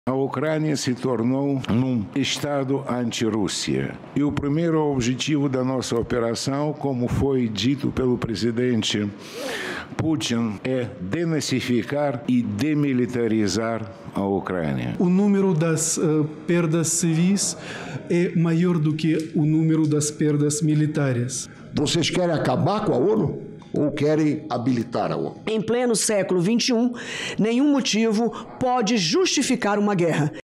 A Ucrânia se tornou um Estado anti-Rússia. E o primeiro objetivo da nossa operação, como foi dito pelo presidente Putin, é denazificar e demilitarizar a Ucrânia. O número das perdas civis é maior do que o número das perdas militares. Vocês querem acabar com a ONU? Ou querem habilitar a ONU? Em pleno século XXI, nenhum motivo pode justificar uma guerra.